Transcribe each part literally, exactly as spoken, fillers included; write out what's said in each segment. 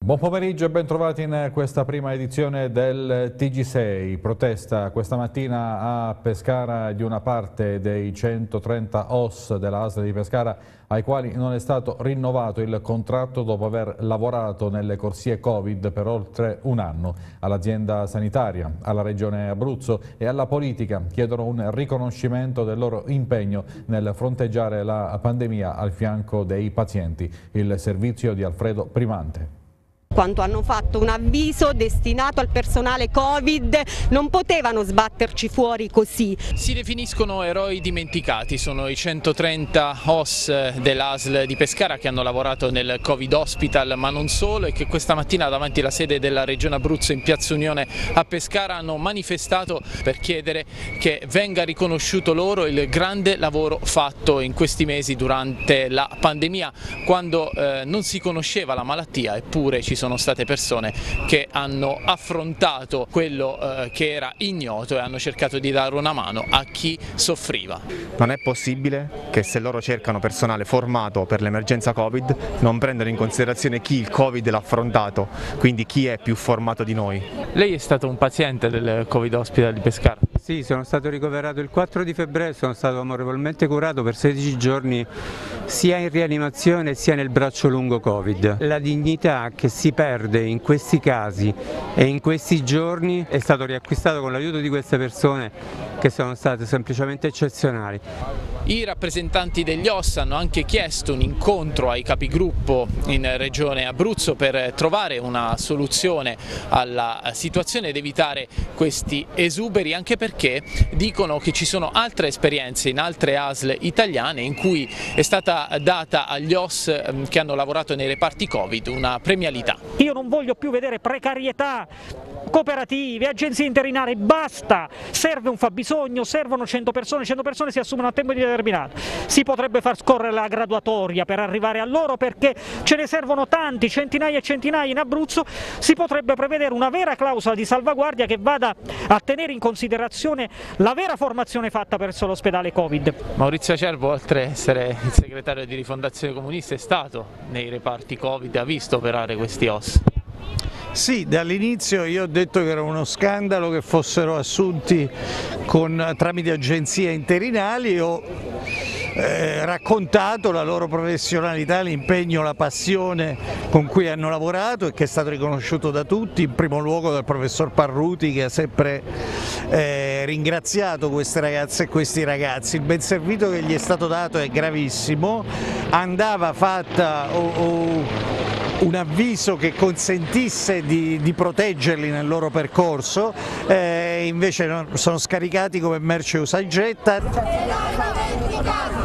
Buon pomeriggio e bentrovati in questa prima edizione del T G sei. Protesta questa mattina a Pescara di una parte dei centotrenta O S della A S L di Pescara ai quali non è stato rinnovato il contratto dopo aver lavorato nelle corsie Covid per oltre un anno. All'azienda sanitaria, alla Regione Abruzzo e alla politica chiedono un riconoscimento del loro impegno nel fronteggiare la pandemia al fianco dei pazienti. Il servizio di Alfredo Primante. Quanto hanno fatto un avviso destinato al personale Covid, non potevano sbatterci fuori così. Si definiscono eroi dimenticati, sono i centotrenta O S dell'A S L di Pescara che hanno lavorato nel Covid Hospital, ma non solo, e che questa mattina davanti alla sede della Regione Abruzzo in Piazza Unione a Pescara hanno manifestato per chiedere che venga riconosciuto loro il grande lavoro fatto in questi mesi durante la pandemia, quando eh, non si conosceva la malattia, eppure ci sono sono state persone che hanno affrontato quello eh, che era ignoto e hanno cercato di dare una mano a chi soffriva. Non è possibile che se loro cercano personale formato per l'emergenza Covid non prendano in considerazione chi il Covid l'ha affrontato, quindi chi è più formato di noi. Lei è stato un paziente del Covid Hospital di Pescara? Sì, sono stato ricoverato il quattro di febbraio, sono stato amorevolmente curato per sedici giorni sia in rianimazione sia nel braccio lungo Covid. La dignità che si perde in questi casi e in questi giorni è stato riacquistato con l'aiuto di queste persone che sono state semplicemente eccezionali. I rappresentanti degli O S hanno anche chiesto un incontro ai capigruppo in Regione Abruzzo per trovare una soluzione alla situazione ed evitare questi esuberi, anche perché dicono che ci sono altre esperienze in altre A S L italiane in cui è stata data agli O S che hanno lavorato nei reparti Covid una premialità. Io non voglio più vedere precarietà, cooperative, agenzie interinali, basta, serve un fabbisogno, servono cento persone, cento persone si assumono a tempo indeterminato. Si potrebbe far scorrere la graduatoria per arrivare a loro, perché ce ne servono tanti, centinaia e centinaia in Abruzzo. Si potrebbe prevedere una vera clausola di salvaguardia che vada a tenere in considerazione la vera formazione fatta presso l'ospedale Covid. Maurizio Acerbo, oltre ad essere il segretario di Rifondazione Comunista, è stato nei reparti Covid, ha visto operare questi O S. Sì, dall'inizio io ho detto che era uno scandalo che fossero assunti con, tramite agenzie interinali. Ho eh, raccontato la loro professionalità, l'impegno, la passione con cui hanno lavorato e che è stato riconosciuto da tutti, in primo luogo dal professor Parruti, che ha sempre eh, ringraziato queste ragazze e questi ragazzi. Il ben servito che gli è stato dato è gravissimo, andava fatta o, o un avviso che consentisse di, di proteggerli nel loro percorso, eh, invece no, sono scaricati come merce usa e getta.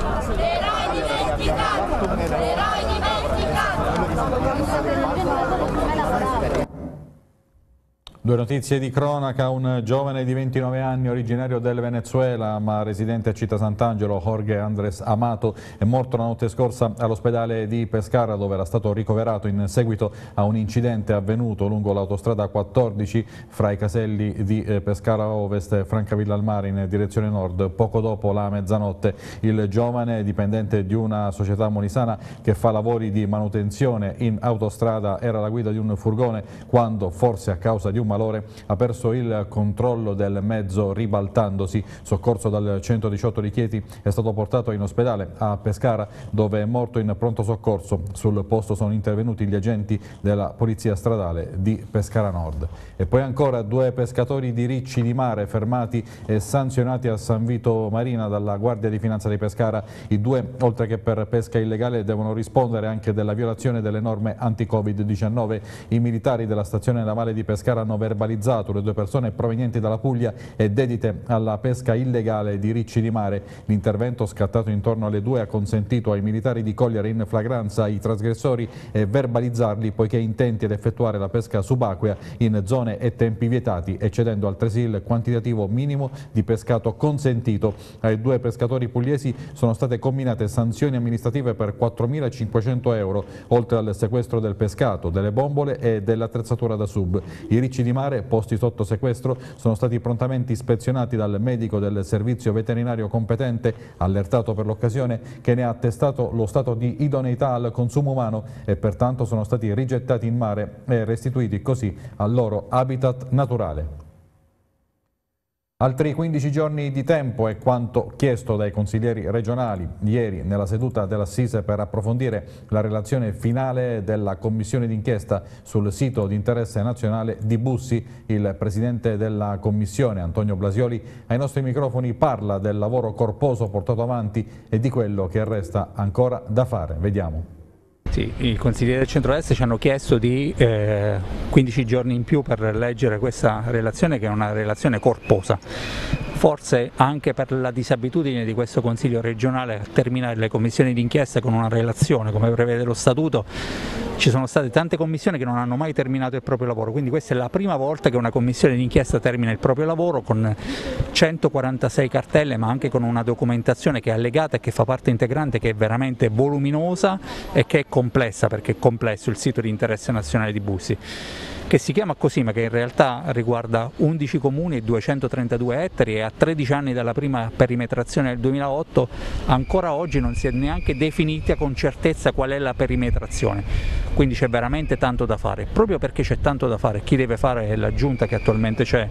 Due notizie di cronaca: un giovane di ventinove anni originario del Venezuela ma residente a Città Sant'Angelo, Jorge Andres Amato, è morto la notte scorsa all'ospedale di Pescara, dove era stato ricoverato in seguito a un incidente avvenuto lungo l'autostrada quattordici fra i caselli di Pescara Ovest e Francavilla al Mare in direzione nord poco dopo la mezzanotte. Il giovane, dipendente di una società molisana che fa lavori di manutenzione in autostrada, era alla guida di un furgone quando, forse a causa di un malore, ha perso il controllo del mezzo ribaltandosi. Soccorso dal centodiciotto di Chieti, è stato portato in ospedale a Pescara, dove è morto in pronto soccorso. Sul posto sono intervenuti gli agenti della Polizia Stradale di Pescara Nord. E poi ancora due pescatori di ricci di mare fermati e sanzionati a San Vito Marina dalla Guardia di Finanza di Pescara. I due, oltre che per pesca illegale, devono rispondere anche della violazione delle norme anti-Covid diciannove. I militari della stazione navale di Pescara hanno verbalizzato le due persone provenienti dalla Puglia e dedite alla pesca illegale di ricci di mare. L'intervento, scattato intorno alle due, ha consentito ai militari di cogliere in flagranza i trasgressori e verbalizzarli, poiché intenti ad effettuare la pesca subacquea in zone e tempi vietati, eccedendo altresì il quantitativo minimo di pescato consentito. Ai due pescatori pugliesi sono state comminate sanzioni amministrative per quattromilacinquecento euro, oltre al sequestro del pescato, delle bombole e dell'attrezzatura da sub. I ricci di di mare posti sotto sequestro sono stati prontamente ispezionati dal medico del servizio veterinario competente, allertato per l'occasione, che ne ha attestato lo stato di idoneità al consumo umano e pertanto sono stati rigettati in mare e restituiti così al loro habitat naturale. Altri quindici giorni di tempo è quanto chiesto dai consiglieri regionali ieri nella seduta dell'Assise per approfondire la relazione finale della commissione d'inchiesta sul sito di interesse nazionale di Bussi. Il presidente della commissione, Antonio Blasioli, ai nostri microfoni parla del lavoro corposo portato avanti e di quello che resta ancora da fare. Vediamo. Sì, i consiglieri del centrodestra ci hanno chiesto di eh, quindici giorni in più per leggere questa relazione, che è una relazione corposa. Forse anche per la disabitudine di questo Consiglio regionale a terminare le commissioni d'inchiesta con una relazione, come prevede lo Statuto, ci sono state tante commissioni che non hanno mai terminato il proprio lavoro, quindi questa è la prima volta che una commissione d'inchiesta termina il proprio lavoro con centoquarantasei cartelle, ma anche con una documentazione che è allegata e che fa parte integrante, che è veramente voluminosa e che è complessa, perché è complesso il sito di interesse nazionale di Bussi, che si chiama così ma che in realtà riguarda undici comuni e duecentotrentadue ettari, e a tredici anni dalla prima perimetrazione del duemilaotto ancora oggi non si è neanche definita con certezza qual è la perimetrazione, quindi c'è veramente tanto da fare. Proprio perché c'è tanto da fare, chi deve fare è la giunta che attualmente c'è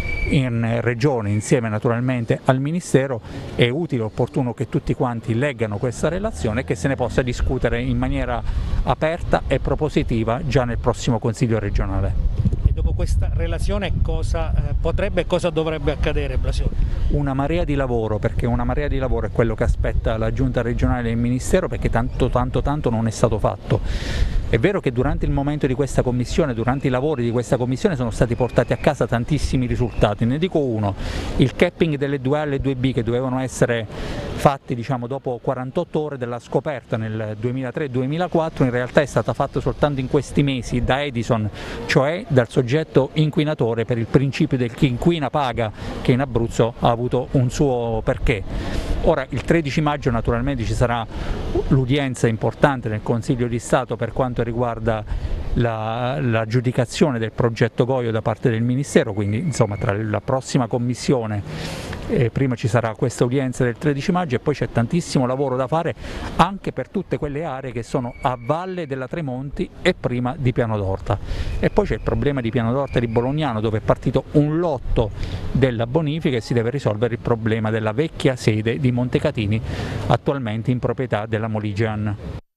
in regione, insieme naturalmente al Ministero. È utile e opportuno che tutti quanti leggano questa relazione e che se ne possa discutere in maniera aperta e propositiva già nel prossimo Consiglio regionale. E dopo questa relazione cosa eh, potrebbe e cosa dovrebbe accadere, Blasioli? Una marea di lavoro, perché una marea di lavoro è quello che aspetta la Giunta regionale e il Ministero, perché tanto tanto tanto non è stato fatto. È vero che durante il momento di questa commissione, durante i lavori di questa commissione sono stati portati a casa tantissimi risultati, ne dico uno: il capping delle due A e le due B che dovevano essere fatti diciamo, dopo quarantotto ore della scoperta nel duemilatré duemilaquattro, in realtà è stata fatta soltanto in questi mesi da Edison, cioè dal soggetto inquinatore, per il principio del chi inquina paga, che in Abruzzo ha avuto un suo perché. Ora il tredici maggio naturalmente ci sarà l'udienza importante nel Consiglio di Stato per quanto riguarda l'aggiudicazione del progetto Goio da parte del Ministero, quindi insomma tra la prossima commissione eh, prima ci sarà questa udienza del tredici maggio e poi c'è tantissimo lavoro da fare anche per tutte quelle aree che sono a valle della Tremonti e prima di Piano d'Orta. E poi c'è il problema di Piano d'Orta e di Bolognano, dove è partito un lotto della bonifica e si deve risolvere il problema della vecchia sede di Montecatini, attualmente in proprietà della Moligian.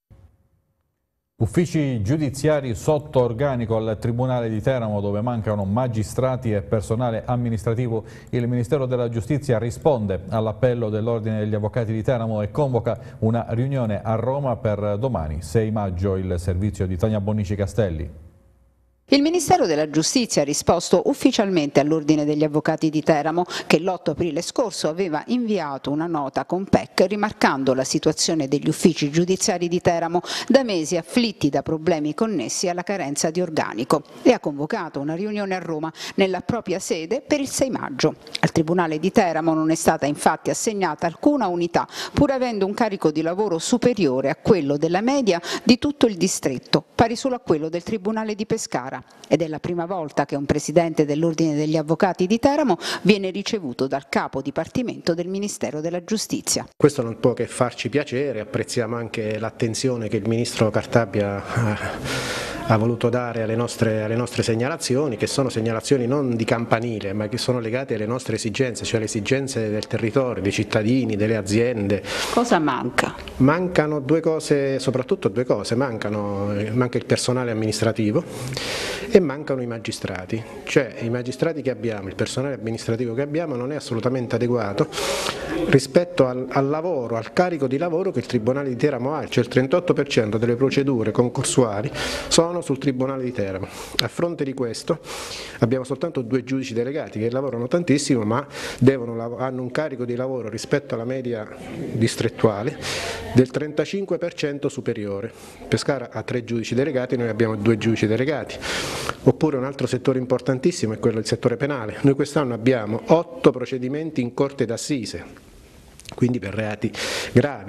Uffici giudiziari sotto organico al Tribunale di Teramo, dove mancano magistrati e personale amministrativo. Il Ministero della Giustizia risponde all'appello dell'Ordine degli Avvocati di Teramo e convoca una riunione a Roma per domani, sei maggio. Il servizio di Tania Bonici Castelli. Il Ministero della Giustizia ha risposto ufficialmente all'Ordine degli Avvocati di Teramo, che l'otto aprile scorso aveva inviato una nota con P E C rimarcando la situazione degli uffici giudiziari di Teramo, da mesi afflitti da problemi connessi alla carenza di organico, e ha convocato una riunione a Roma nella propria sede per il sei maggio. Al Tribunale di Teramo non è stata infatti assegnata alcuna unità, pur avendo un carico di lavoro superiore a quello della media di tutto il distretto, pari solo a quello del Tribunale di Pescara. Ed è la prima volta che un presidente dell'Ordine degli Avvocati di Teramo viene ricevuto dal capo dipartimento del Ministero della Giustizia. Questo non può che farci piacere, apprezziamo anche l'attenzione che il Ministro Cartabia ha, ha voluto dare alle nostre, alle nostre segnalazioni, che sono segnalazioni non di campanile, ma che sono legate alle nostre esigenze, cioè alle esigenze del territorio, dei cittadini, delle aziende. Cosa manca? Mancano due cose, soprattutto due cose, mancano, manca il personale amministrativo e mancano i magistrati, cioè i magistrati che abbiamo, il personale amministrativo che abbiamo non è assolutamente adeguato rispetto al, al lavoro, al carico di lavoro che il Tribunale di Teramo ha, cioè il trentotto per cento delle procedure concorsuali sono sul Tribunale di Teramo. A fronte di questo abbiamo soltanto due giudici delegati che lavorano tantissimo, ma devono, hanno un carico di lavoro rispetto alla media distrettuale del trentacinque per cento superiore. Pescara ha tre giudici delegati, noi abbiamo due giudici delegati. Oppure un altro settore importantissimo è quello del settore penale. Noi quest'anno abbiamo otto procedimenti in corte d'assise, quindi per reati gravi.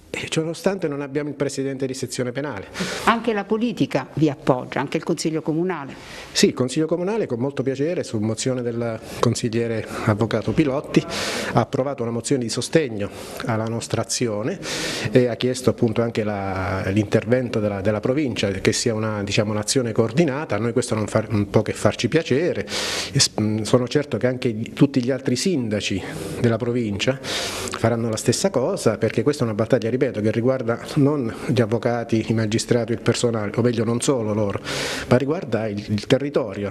E ciononostante non abbiamo il presidente di sezione penale. Anche la politica vi appoggia, anche il Consiglio Comunale? Sì, il Consiglio Comunale con molto piacere, su mozione del consigliere avvocato Pilotti, ha approvato una mozione di sostegno alla nostra azione e ha chiesto appunto anche l'intervento della, della provincia, che sia una, diciamo, un'azione coordinata. A noi questo non, fa, non può che farci piacere. Sono certo che anche tutti gli altri sindaci della provincia faranno la stessa cosa, perché questa è una battaglia, ripeto, che riguarda non gli avvocati, i magistrati, il personale, o meglio non solo loro, ma riguarda il, il territorio.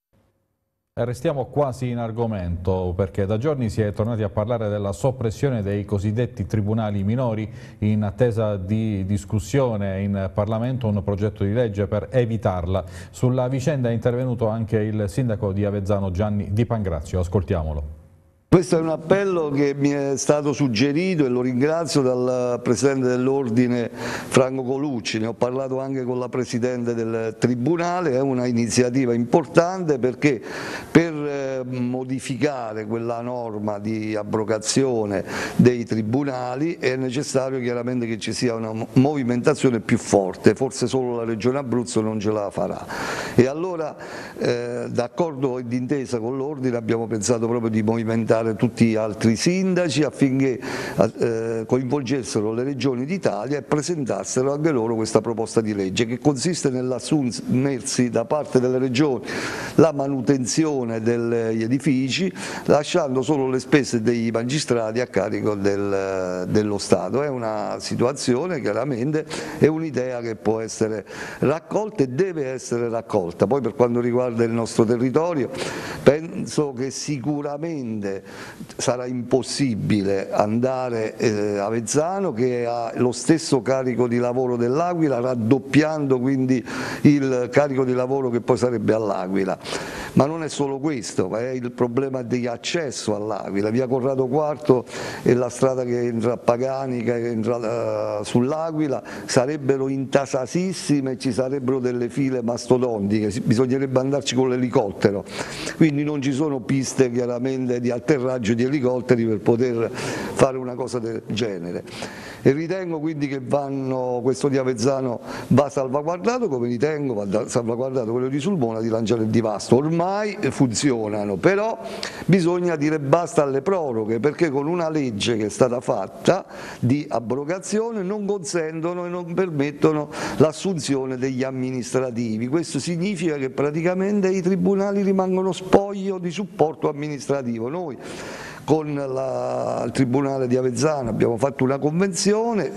Restiamo quasi in argomento, perché da giorni si è tornati a parlare della soppressione dei cosiddetti tribunali minori, in attesa di discussione in Parlamento un progetto di legge per evitarla. Sulla vicenda è intervenuto anche il sindaco di Avezzano Gianni Di Pangrazio, ascoltiamolo. Questo è un appello che mi è stato suggerito e lo ringrazio dal Presidente dell'Ordine Franco Colucci, ne ho parlato anche con la Presidente del Tribunale. È una iniziativa importante perché per modificare quella norma di abrogazione dei tribunali è necessario chiaramente che ci sia una movimentazione più forte, forse solo la Regione Abruzzo non ce la farà. E allora eh, d'accordo e d'intesa con l'Ordine abbiamo pensato proprio di movimentare tutti gli altri sindaci affinché eh, coinvolgessero le regioni d'Italia e presentassero anche loro questa proposta di legge, che consiste nell'assumersi da parte delle regioni la manutenzione degli edifici, lasciando solo le spese dei magistrati a carico del, dello Stato. È una situazione, chiaramente, è un'idea che può essere raccolta e deve essere raccolta. Poi per quanto riguarda il nostro territorio, penso che sicuramente sarà impossibile andare eh, a Avezzano, che ha lo stesso carico di lavoro dell'Aquila, raddoppiando quindi il carico di lavoro che poi sarebbe all'Aquila. Ma non è solo questo, ma è il problema di accesso all'Aquila. Via Corrado quarto e la strada che entra a Pagani, che entra uh, sull'Aquila, sarebbero intasasissime e ci sarebbero delle file mastodontiche, bisognerebbe andarci con l'elicottero, quindi non ci sono piste chiaramente di atterraggio di elicotteri per poter fare una cosa del genere. E ritengo quindi che vanno, questo di Avezzano va salvaguardato, come ritengo va salvaguardato quello di Sulmona, di Lanciano e di Vasto. Ormai funzionano, però bisogna dire basta alle proroghe, perché con una legge che è stata fatta di abrogazione non consentono e non permettono l'assunzione degli amministrativi. Questo significa che praticamente i tribunali rimangono spoglio di supporto amministrativo. Noi con la, il Tribunale di Avezzano abbiamo fatto una convenzione,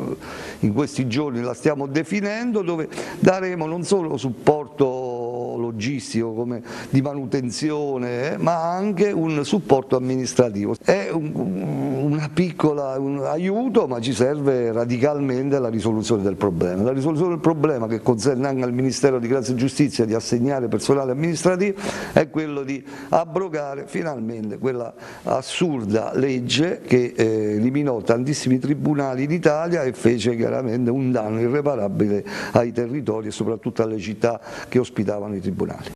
in questi giorni la stiamo definendo, dove daremo non solo supporto logistico come di manutenzione, eh, ma anche un supporto amministrativo. È un, una piccola un aiuto, ma ci serve radicalmente la risoluzione del problema. La risoluzione del problema, che consente anche al Ministero di Grazia e Giustizia di assegnare personale amministrativo, è quello di abrogare finalmente quella assurda legge che eh, eliminò tantissimi tribunali d'Italia e fece chiaramente un danno irreparabile ai territori e soprattutto alle città che ospitavano i tribunali.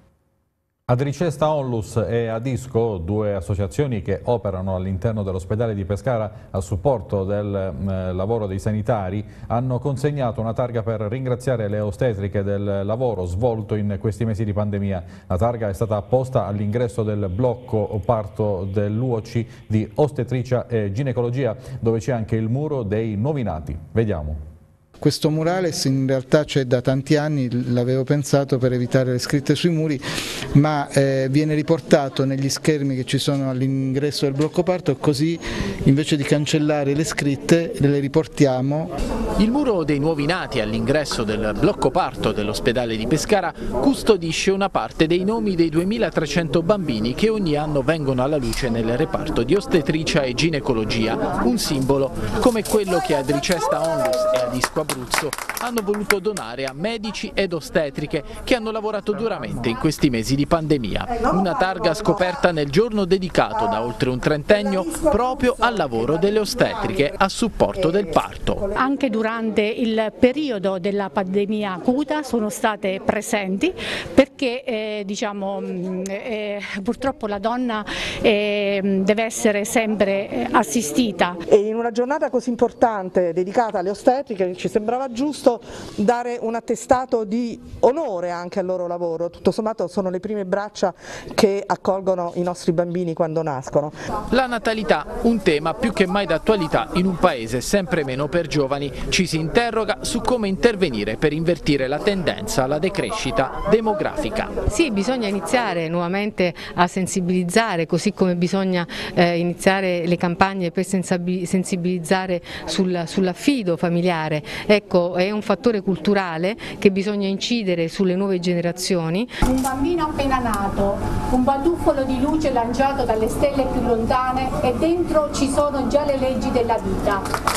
Adricesta Onlus e Adisco, due associazioni che operano all'interno dell'ospedale di Pescara a supporto del eh, lavoro dei sanitari, hanno consegnato una targa per ringraziare le ostetriche del lavoro svolto in questi mesi di pandemia. La targa è stata apposta all'ingresso del blocco parto dell'U O C di ostetricia e ginecologia, dove c'è anche il muro dei nuovi nati. Vediamo. Questo murales in realtà c'è da tanti anni, l'avevo pensato per evitare le scritte sui muri, ma eh, viene riportato negli schermi che ci sono all'ingresso del blocco parto, così invece di cancellare le scritte le riportiamo. Il muro dei nuovi nati all'ingresso del blocco parto dell'ospedale di Pescara custodisce una parte dei nomi dei duemilatrecento bambini che ogni anno vengono alla luce nel reparto di ostetricia e ginecologia, un simbolo come quello che Adricesta Onlus e Adisco Abruzzo hanno voluto donare a medici ed ostetriche che hanno lavorato duramente in questi mesi di pandemia. Una targa scoperta nel giorno dedicato da oltre un trentennio proprio al lavoro delle ostetriche a supporto del parto. Anche durante il periodo della pandemia acuta sono state presenti perché eh, diciamo, eh, purtroppo la donna eh, deve essere sempre assistita. E in una giornata così importante dedicata alle ostetriche ci sembrava giusto dare un attestato di onore anche al loro lavoro. Tutto sommato sono le prime braccia che accolgono i nostri bambini quando nascono. La natalità, un tema più che mai d'attualità in un paese sempre meno per giovani. Ci si interroga su come intervenire per invertire la tendenza alla decrescita demografica. Sì, bisogna iniziare nuovamente a sensibilizzare, così come bisogna eh, iniziare le campagne per sensibilizzare sul, sull'affido familiare. Ecco, è un fattore culturale che bisogna incidere sulle nuove generazioni. Un bambino appena nato, un batuffolo di luce lanciato dalle stelle più lontane e dentro ci sono già le leggi della vita.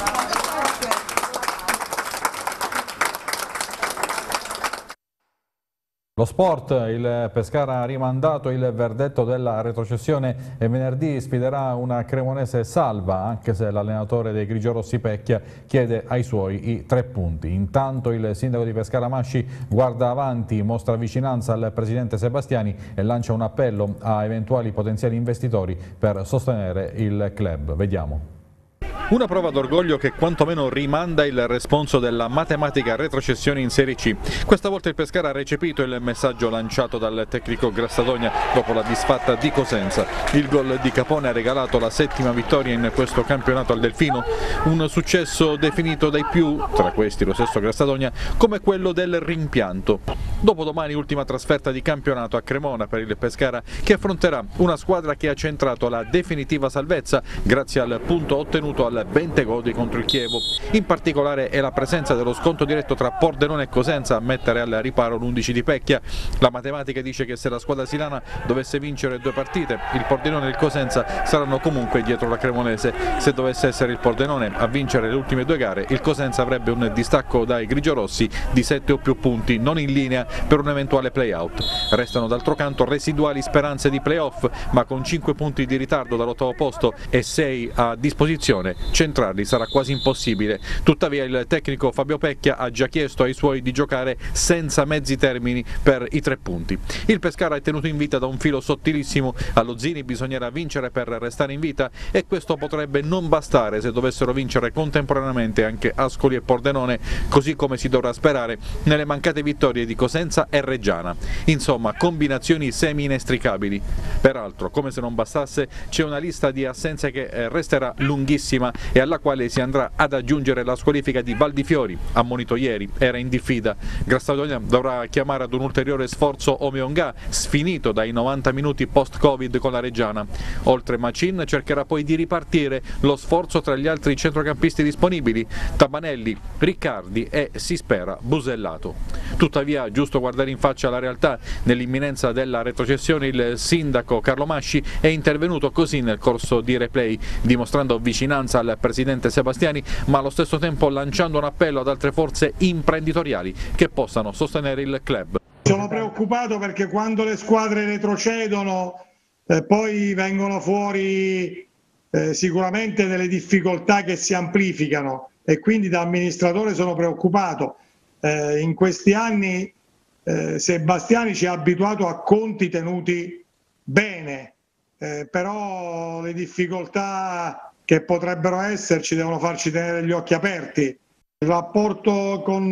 Lo sport, il Pescara ha rimandato il verdetto della retrocessione e venerdì sfiderà una cremonese salva, anche se l'allenatore dei grigiorossi Pecchia chiede ai suoi i tre punti. Intanto il sindaco di Pescara Masci guarda avanti, mostra vicinanza al presidente Sebastiani e lancia un appello a eventuali potenziali investitori per sostenere il club. Vediamo. Una prova d'orgoglio che quantomeno rimanda il responso della matematica retrocessione in Serie C. Questa volta il Pescara ha recepito il messaggio lanciato dal tecnico Grassadonia dopo la disfatta di Cosenza. Il gol di Capone ha regalato la settima vittoria in questo campionato al Delfino, un successo definito dai più, tra questi lo stesso Grassadonia, come quello del rimpianto. Dopodomani ultima trasferta di campionato a Cremona per il Pescara, che affronterà una squadra che ha centrato la definitiva salvezza grazie al punto ottenuto al Bentegodi contro il Chievo. In particolare è la presenza dello sconto diretto tra Pordenone e Cosenza a mettere al riparo l'undici di Pecchia. La matematica dice che se la squadra silana dovesse vincere due partite, il Pordenone e il Cosenza saranno comunque dietro la cremonese. Se dovesse essere il Pordenone a vincere le ultime due gare, il Cosenza avrebbe un distacco dai grigiorossi di sette o più punti, non in linea per un eventuale play-out. Restano d'altro canto residuali speranze di play-off, ma con cinque punti di ritardo dall'ottavo posto e sei a disposizione, centrarli sarà quasi impossibile. Tuttavia il tecnico Fabio Pecchia ha già chiesto ai suoi di giocare senza mezzi termini per i tre punti. Il Pescara è tenuto in vita da un filo sottilissimo. Allo Zini bisognerà vincere per restare in vita e questo potrebbe non bastare se dovessero vincere contemporaneamente anche Ascoli e Pordenone, così come si dovrà sperare nelle mancate vittorie di Cosenza e Reggiana. Insomma, combinazioni semi-inestricabili. Peraltro, come se non bastasse, c'è una lista di assenze che resterà lunghissima e alla quale si andrà ad aggiungere la squalifica di Valdifiori, ammonito ieri, era in diffida. Grassadonia dovrà chiamare ad un ulteriore sforzo Omeonga, sfinito dai novanta minuti post-Covid con la Reggiana. Oltre Macin cercherà poi di ripartire lo sforzo tra gli altri centrocampisti disponibili, Tabanelli, Riccardi e, si spera, Busellato. Tuttavia, giusto guardare in faccia la realtà, nell'imminenza della retrocessione il sindaco Carlo Masci è intervenuto così nel corso di replay, dimostrando vicinanza al presidente Sebastiani, ma allo stesso tempo lanciando un appello ad altre forze imprenditoriali che possano sostenere il club. Sono preoccupato perché quando le squadre retrocedono eh, poi vengono fuori eh, sicuramente delle difficoltà che si amplificano e quindi da amministratore sono preoccupato. Eh, in questi anni eh, Sebastiani ci ha abituato a conti tenuti bene, eh, però le difficoltà che potrebbero esserci devono farci tenere gli occhi aperti. Il rapporto con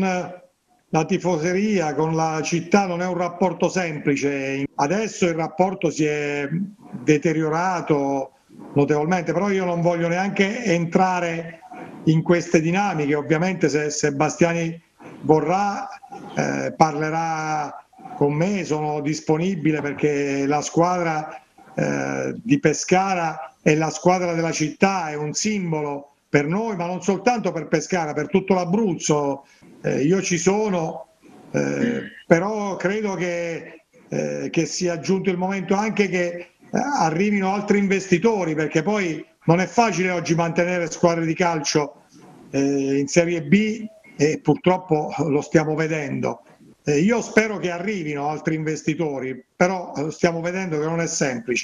la tifoseria, con la città non è un rapporto semplice. Adesso il rapporto si è deteriorato notevolmente, però io non voglio neanche entrare in queste dinamiche. Ovviamente se Sebastiani vorrà eh, parlerà con me, sono disponibile perché la squadra eh, di Pescara è la squadra della città, è un simbolo per noi, ma non soltanto per Pescara, per tutto l'Abruzzo. Eh, io ci sono, eh, però credo che, eh, che sia giunto il momento anche che eh, arrivino altri investitori, perché poi non è facile oggi mantenere squadre di calcio eh, in Serie B e purtroppo lo stiamo vedendo. Eh, io spero che arrivino altri investitori, però stiamo vedendo che non è semplice.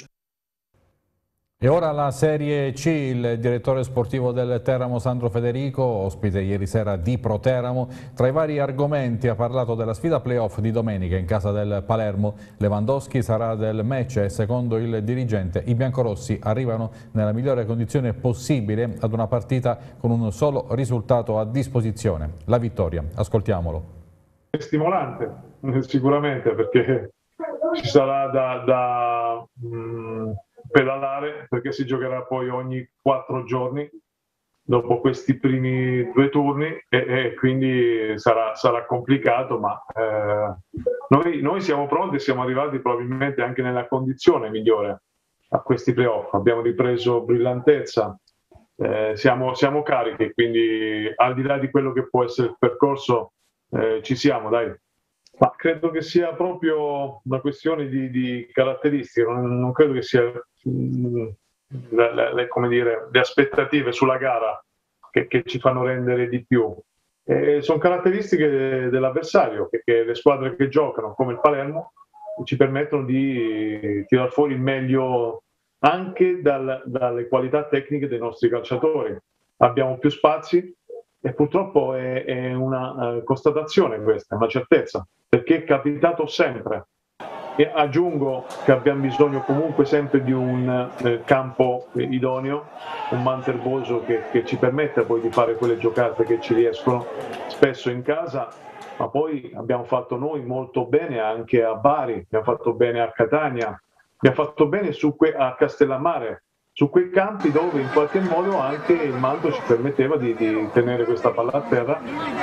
E ora la Serie C, il direttore sportivo del Teramo Sandro Federico, ospite ieri sera di Pro Teramo. Tra i vari argomenti ha parlato della sfida playoff di domenica in casa del Palermo. Lewandowski sarà del match e secondo il dirigente i biancorossi arrivano nella migliore condizione possibile ad una partita con un solo risultato a disposizione, la vittoria. Ascoltiamolo. È stimolante sicuramente, perché ci sarà da... da mh... pedalare, perché si giocherà poi ogni quattro giorni dopo questi primi due turni e, e quindi sarà, sarà complicato, ma eh, noi, noi siamo pronti e siamo arrivati probabilmente anche nella condizione migliore a questi playoff. Abbiamo ripreso brillantezza, eh, siamo, siamo carichi, quindi al di là di quello che può essere il percorso eh, ci siamo, dai. Ma credo che sia proprio una questione di, di caratteristiche, non, non credo che sia mh, le, le, come dire, le aspettative sulla gara che, che ci fanno rendere di più. E sono caratteristiche dell'avversario, perché le squadre che giocano, come il Palermo, ci permettono di tirar fuori il meglio anche dal, dalle qualità tecniche dei nostri calciatori. Abbiamo più spazi e purtroppo è, è una uh, constatazione questa, è una certezza, perché è capitato sempre. E aggiungo che abbiamo bisogno comunque sempre di un eh, campo idoneo, un manterboso che, che ci permetta poi di fare quelle giocate che ci riescono spesso in casa, ma poi abbiamo fatto noi molto bene anche a Bari, abbiamo fatto bene a Catania, abbiamo fatto bene su que- a Castellammare, su quei campi dove in qualche modo anche il manto ci permetteva di, di tenere questa palla a terra,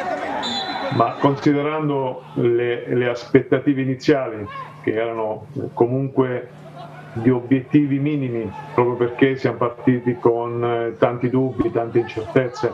ma considerando le, le aspettative iniziali, che erano comunque di obiettivi minimi, proprio perché siamo partiti con eh, tanti dubbi, tante incertezze,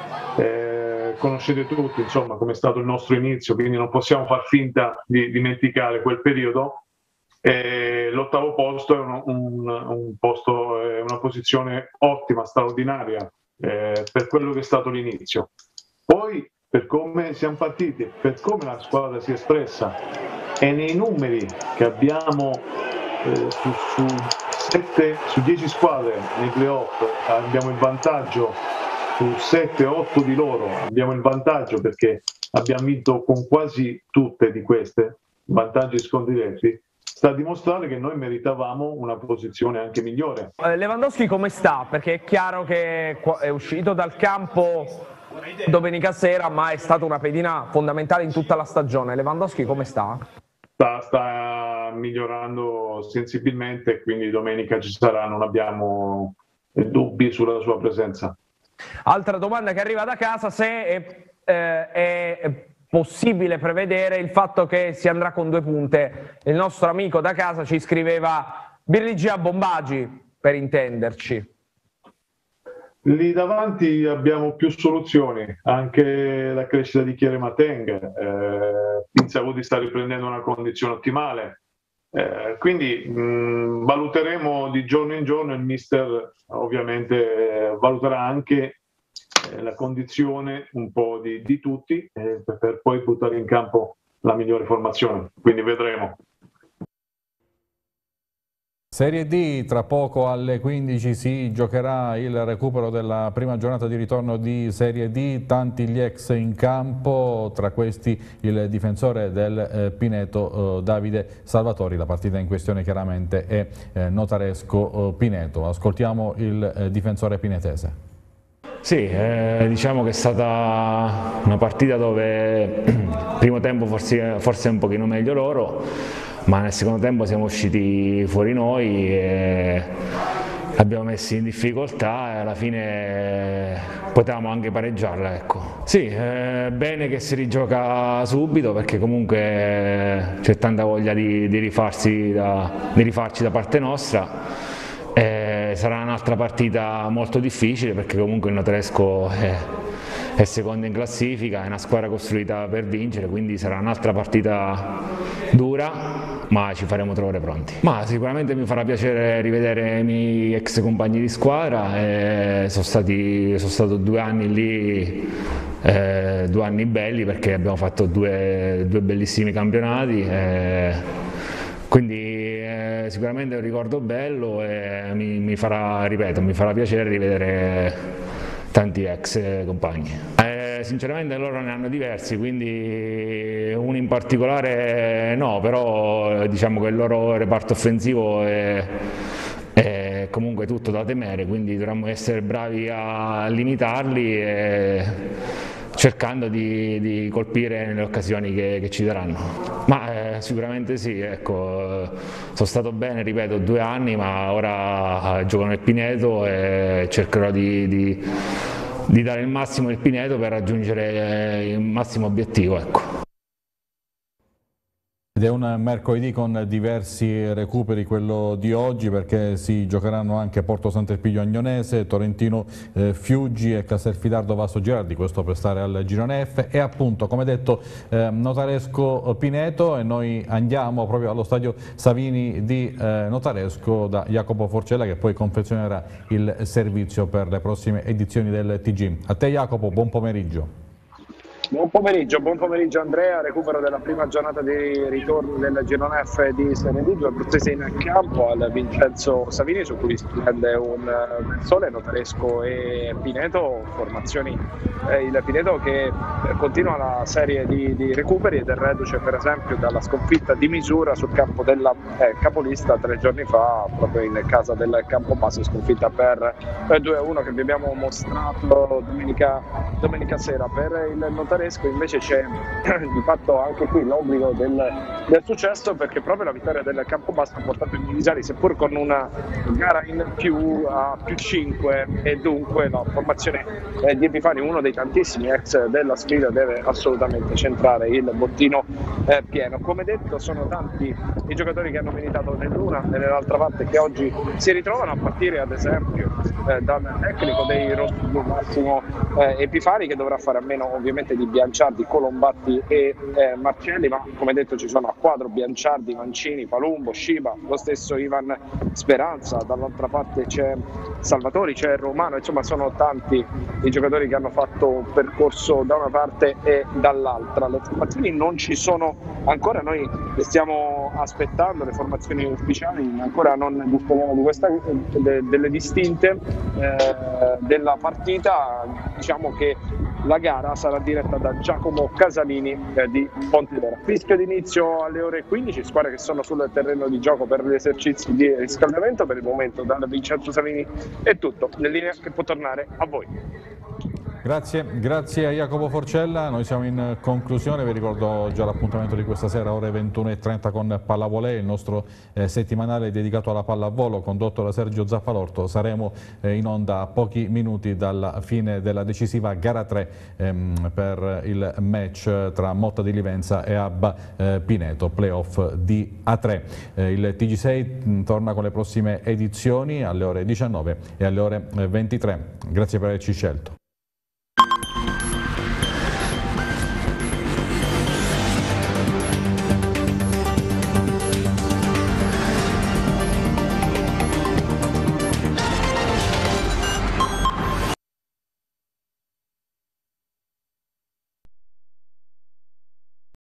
eh, conoscete tutti insomma come è stato il nostro inizio, quindi non possiamo far finta di dimenticare quel periodo. E l'ottavo posto è un, un, un posto, è una posizione ottima, straordinaria eh, per quello che è stato l'inizio. Poi per come siamo partiti, per come la squadra si è espressa e nei numeri che abbiamo eh, su, su, sette, su dieci squadre nei playoff, abbiamo il vantaggio su sette otto di loro, abbiamo il vantaggio perché abbiamo vinto con quasi tutte di queste, vantaggi scontri diretti, sta a dimostrare che noi meritavamo una posizione anche migliore. Lewandowski come sta? Perché è chiaro che è uscito dal campo domenica sera, ma è stata una pedina fondamentale in tutta la stagione. Lewandowski come sta? Sta, sta migliorando sensibilmente, quindi domenica ci sarà, non abbiamo dubbi sulla sua presenza. Altra domanda che arriva da casa, se è, eh, è possibile prevedere il fatto che si andrà con due punte. Il nostro amico da casa ci scriveva Birligia Bombagi, per intenderci. Lì davanti abbiamo più soluzioni, anche la crescita di Chiere Mateng, eh, Pinzagudi sta riprendendo una condizione ottimale, eh, quindi mh, valuteremo di giorno in giorno, il mister ovviamente eh, valuterà anche la condizione un po' di, di tutti eh, per, per poi buttare in campo la migliore formazione, quindi vedremo. Serie D, tra poco alle quindici si giocherà il recupero della prima giornata di ritorno di Serie D, tanti gli ex in campo, tra questi il difensore del eh, Pineto eh, Davide Salvatori. La partita in questione chiaramente è eh, Notaresco eh, Pineto. Ascoltiamo il eh, difensore pinetese. Sì, eh, diciamo che è stata una partita dove il primo tempo forse, forse un pochino meglio loro, ma nel secondo tempo siamo usciti fuori noi e abbiamo messi in difficoltà e alla fine potevamo anche pareggiarla. Ecco. Sì, è bene che si rigioca subito perché comunque c'è tanta voglia di, di, rifarsi da, di rifarci da parte nostra. Eh, sarà un'altra partita molto difficile perché comunque il Notaresco è, è secondo in classifica, è una squadra costruita per vincere, quindi sarà un'altra partita dura, ma ci faremo trovare pronti. Ma sicuramente mi farà piacere rivedere i miei ex compagni di squadra, e sono, stati, sono stato due anni lì eh, due anni belli perché abbiamo fatto due, due bellissimi campionati, eh, quindi eh, sicuramente è un ricordo bello e mi, mi farà, ripeto, mi farà piacere rivedere tanti ex compagni. Eh, sinceramente loro ne hanno diversi, quindi uno in particolare no, però diciamo che il loro reparto offensivo è, è comunque tutto da temere, quindi dovremmo essere bravi a limitarli e cercando di, di colpire nelle occasioni che, che ci daranno. Ma eh, sicuramente sì, ecco, sono stato bene, ripeto, due anni, ma ora eh, gioco nel Pineto e cercherò di, di, di dare il massimo nel Pineto per raggiungere il massimo obiettivo. Ecco. Ed è un mercoledì con diversi recuperi quello di oggi, perché si giocheranno anche Porto Sant'Elpidio Agnonese, Torrentino eh, Fiuggi e Castelfidardo Vasto Girardi, questo per stare al girone F, e appunto come detto eh, Notaresco Pineto, e noi andiamo proprio allo stadio Savini di eh, Notaresco da Jacopo Forcella, che poi confezionerà il servizio per le prossime edizioni del T G. A te Jacopo, buon pomeriggio. Buon pomeriggio, buon pomeriggio Andrea, recupero della prima giornata di ritorno del girone F di Serie D, due abruzzesi in campo al Vincenzo Savini, su cui splende un bel sole, Notaresco e Pineto, formazioni, eh, il Pineto che continua la serie di, di recuperi ed è reduce per esempio dalla sconfitta di misura sul campo della eh, capolista tre giorni fa, proprio in casa del Campobasso, sconfitta per due a uno che vi abbiamo mostrato domenica, domenica sera. Per il Notaresco invece c'è di fatto anche qui l'obbligo del, del successo, perché proprio la vittoria del Campobasso ha portato i divisari, seppur con una gara in più, a più cinque, e dunque la formazione eh, di Epifani, uno dei tantissimi ex della sfida, deve assolutamente centrare il bottino eh, pieno. Come detto, sono tanti i giocatori che hanno militato nell'una e nell'altra parte che oggi si ritrovano, a partire ad esempio eh, dal tecnico dei rossoblu Massimo eh, Epifani, che dovrà fare a meno ovviamente di Bianciardi, Colombatti e eh, Marcelli, ma come detto ci sono a quadro Bianciardi, Mancini, Palumbo, Sciba, lo stesso Ivan Speranza, dall'altra parte c'è Salvatori, c'è Romano, insomma sono tanti i giocatori che hanno fatto un percorso da una parte e dall'altra. Le formazioni non ci sono ancora, noi le stiamo aspettando, le formazioni ufficiali, ancora non disponiamo di questa, de, delle distinte eh, della partita. Diciamo che la gara sarà diretta da Giacomo Casalini eh, di Pontedera. Fischio d'inizio alle ore quindici, squadre che sono sul terreno di gioco per gli esercizi di riscaldamento. Per il momento dal Vincenzo Savini è tutto, in linea che può tornare a voi. Grazie, grazie a Jacopo Forcella, noi siamo in conclusione, vi ricordo già l'appuntamento di questa sera ore ventuno e trenta con Pallavole, il nostro eh, settimanale dedicato alla pallavolo condotto da Sergio Zaffalorto. Saremo eh, in onda a pochi minuti dalla fine della decisiva gara tre ehm, per il match tra Motta di Livenza e Abba eh, Pineto, playoff di A tre. Eh, il T G sei mh, torna con le prossime edizioni alle ore diciannove e alle ore ventitré. Grazie per averci scelto.